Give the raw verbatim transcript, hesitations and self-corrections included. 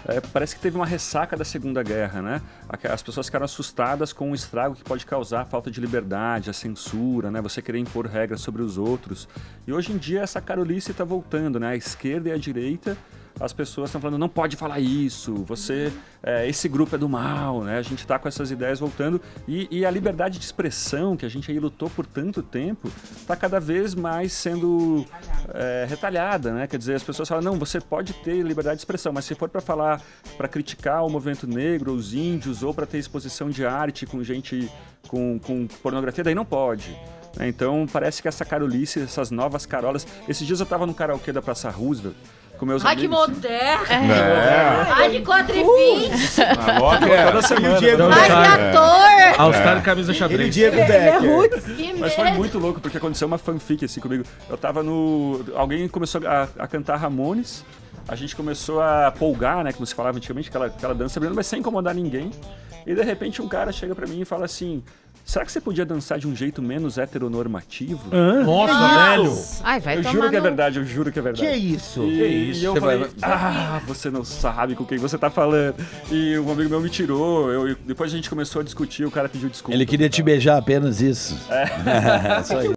é, parece que teve uma ressaca da Segunda Guerra, né? As pessoas ficaram assustadas com o estrago que pode causar a falta de liberdade, a censura, né? Você querer impor regras sobre os outros. E hoje em dia essa carolice está voltando, né? A esquerda e a direita, as pessoas estão falando, não pode falar isso, você, é, esse grupo é do mal, né? A gente está com essas ideias voltando e, e a liberdade de expressão, que a gente aí lutou por tanto tempo, está cada vez mais sendo é, retalhada, né? Quer dizer, as pessoas falam, não, você pode ter liberdade de expressão, mas se for para falar, para criticar o movimento negro, os índios, ou para ter exposição de arte com gente, com, com pornografia, daí não pode. Então parece que essa carolice, essas novas carolas... Esses dias eu estava no karaokê da Praça Roosevelt, com meus Ai, amigos. que moderno! É. Ai, de quatro e vinte! Agora é. Toda semana. Ai, que ator! All-Star camisa xadrez. Diego Becker. Que Mas foi merda! muito louco, porque aconteceu uma fanfic assim comigo. Eu tava no... Alguém começou a, a cantar Ramones, a gente começou a polgar, né, como se falava antigamente, aquela, aquela dança, mas sem incomodar ninguém. E de repente um cara chega pra mim e fala assim... Será que você podia dançar de um jeito menos heteronormativo? Hã? Nossa, velho. Ai, vai Eu tomar juro que é no- verdade, eu juro que é verdade. Que isso? E, Que isso? e eu Você falei, vai- ah, você não sabe com quem você tá falando. E um amigo meu me tirou, eu, depois a gente começou a discutir, o cara pediu desculpa. Ele queria te beijar, apenas isso. É. Só isso.